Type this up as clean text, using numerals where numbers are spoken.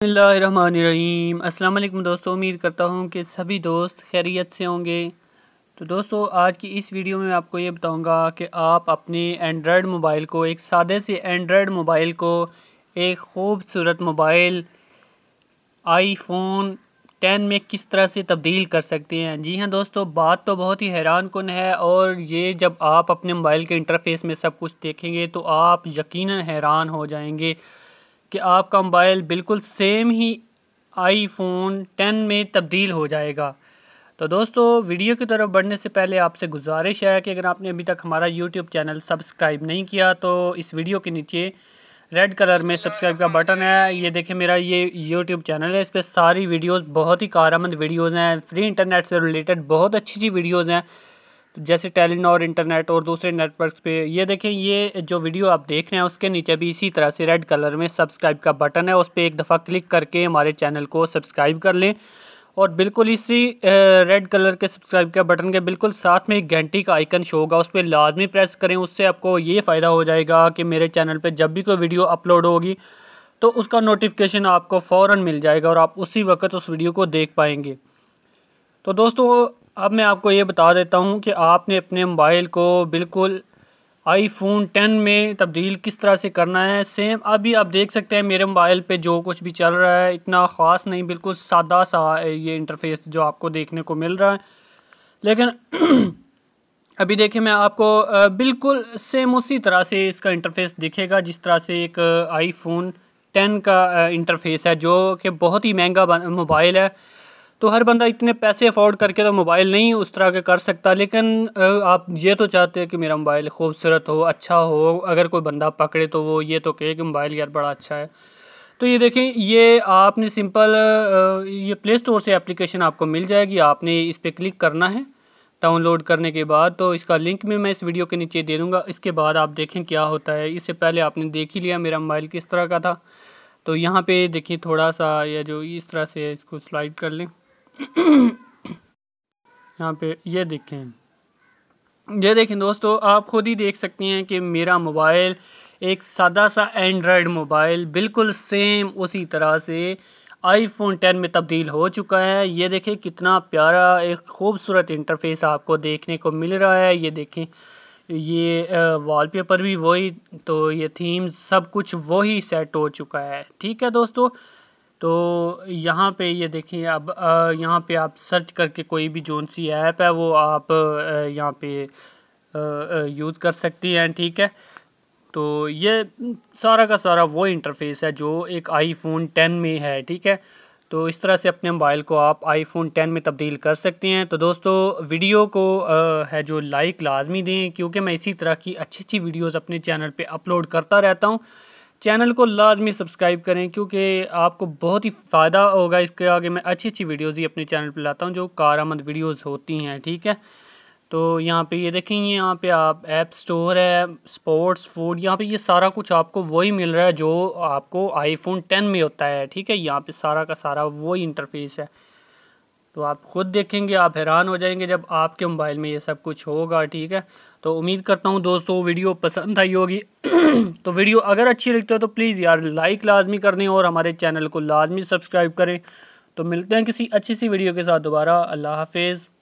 बिस्मिल्लाहिर्रहमानिर्रहीम। अस्सलाम वालेकुम दोस्तों, उम्मीद करता हूँ कि सभी दोस्त खैरियत से होंगे। तो दोस्तों, आज की इस वीडियो में आपको ये बताऊँगा कि आप अपने एंड्रॉयड मोबाइल को, एक सादे से एंड्रॉयड मोबाइल को एक खूबसूरत मोबाइल आईफोन 10 में किस तरह से तब्दील कर सकते हैं। जी हाँ दोस्तों, बात तो बहुत ही हैरान कुन है और ये जब आप अपने मोबाइल के इंटरफेस में सब कुछ देखेंगे तो आप यकीनन हैरान हो जाएंगे कि आपका मोबाइल बिल्कुल सेम ही आईफोन 10 में तब्दील हो जाएगा। तो दोस्तों, वीडियो की तरफ बढ़ने से पहले आपसे गुजारिश है कि अगर आपने अभी तक हमारा यूट्यूब चैनल सब्सक्राइब नहीं किया तो इस वीडियो के नीचे रेड कलर में सब्सक्राइब का बटन है, ये देखें मेरा ये यूट्यूब चैनल है। इस पर सारी वीडियोस बहुत ही कारआमद वीडियोस हैं, फ्री इंटरनेट से रिलेटेड बहुत अच्छी अच्छी वीडियोस हैं, जैसे टेलीनॉर इंटरनेट और दूसरे नेटवर्क्स पे। ये देखें, ये जो वीडियो आप देख रहे हैं उसके नीचे भी इसी तरह से रेड कलर में सब्सक्राइब का बटन है, उस पर एक दफ़ा क्लिक करके हमारे चैनल को सब्सक्राइब कर लें। और बिल्कुल इसी रेड कलर के सब्सक्राइब के बटन के बिल्कुल साथ में एक घंटी का आइकन शो होगा, उस पर लाजमी प्रेस करें। उससे आपको ये फ़ायदा हो जाएगा कि मेरे चैनल पे जब भी कोई वीडियो अपलोड होगी तो उसका नोटिफिकेशन आपको फ़ौरन मिल जाएगा और आप उसी वक्त उस वीडियो को देख पाएंगे। तो दोस्तों, अब मैं आपको ये बता देता हूँ कि आपने अपने मोबाइल को बिल्कुल आईफोन 10 में तब्दील किस तरह से करना है। सेम अभी आप देख सकते हैं मेरे मोबाइल पे जो कुछ भी चल रहा है इतना ख़ास नहीं, बिल्कुल सादा सा ये इंटरफेस जो आपको देखने को मिल रहा है। लेकिन अभी देखिए, मैं आपको बिल्कुल सेम उसी तरह से इसका इंटरफेस दिखेगा जिस तरह से एक आईफोन 10 का इंटरफेस है, जो कि बहुत ही महंगा मोबाइल है। तो हर बंदा इतने पैसे अफोर्ड करके तो मोबाइल नहीं उस तरह के कर सकता, लेकिन आप ये तो चाहते हैं कि मेरा मोबाइल खूबसूरत हो, अच्छा हो। अगर कोई बंदा पकड़े तो वो ये तो कहे कि मोबाइल यार बड़ा अच्छा है। तो ये देखें, ये आपने सिंपल ये प्ले स्टोर से एप्लीकेशन आपको मिल जाएगी, आपने इस पर क्लिक करना है। डाउनलोड करने के बाद तो इसका लिंक भी मैं इस वीडियो के नीचे दे दूँगा। इसके बाद आप देखें क्या होता है। इससे पहले आपने देख ही लिया मेरा मोबाइल किस तरह का था। तो यहाँ पे देखिए, थोड़ा सा या जो इस तरह से इसको स्लाइड कर लें। यहाँ पे ये देखें दोस्तों, आप खुद ही देख सकते हैं कि मेरा मोबाइल एक सादा सा एंड्रॉयड मोबाइल बिल्कुल सेम उसी तरह से आईफोन 10 में तब्दील हो चुका है। ये देखें कितना प्यारा एक खूबसूरत इंटरफेस आपको देखने को मिल रहा है। ये देखें, ये वॉलपेपर भी वही, तो ये थीम्स सब कुछ वही सेट हो चुका है। ठीक है दोस्तों, तो यहाँ पे ये देखिए, अब यहाँ पे आप सर्च करके कोई भी जोन सी ऐप है वो आप यहाँ पे यूज़ कर सकती हैं। ठीक है, तो ये सारा का सारा वो इंटरफेस है जो एक आईफोन 10 में है। ठीक है, तो इस तरह से अपने मोबाइल को आप आईफोन 10 में तब्दील कर सकते हैं। तो दोस्तों, वीडियो को है जो लाइक लाजमी दें, क्योंकि मैं इसी तरह की अच्छी अच्छी वीडियोस अपने चैनल पे अपलोड करता रहता हूँ। चैनल को लाजमी सब्सक्राइब करें क्योंकि आपको बहुत ही फ़ायदा होगा इसके आगे। मैं अच्छी अच्छी वीडियोस ही अपने चैनल पे लाता हूँ जो कारआमद वीडियोस होती हैं। ठीक है, तो यहाँ पे ये देखेंगे, यहाँ पे आप ऐप स्टोर है, स्पोर्ट्स, फूड, यहाँ पे ये सारा कुछ आपको वही मिल रहा है जो आपको आईफोन 10 में होता है। ठीक है, यहाँ पे सारा का सारा वही इंटरफेस है। तो आप खुद देखेंगे, आप हैरान हो जाएंगे जब आपके मोबाइल में ये सब कुछ होगा। ठीक है, तो उम्मीद करता हूँ दोस्तों वीडियो पसंद आई होगी। तो वीडियो अगर अच्छी लगती है तो प्लीज़ यार लाइक लाजमी कर दें और हमारे चैनल को लाजमी सब्सक्राइब करें। तो मिलते हैं किसी अच्छी सी वीडियो के साथ दोबारा। अल्लाह हाफिज़।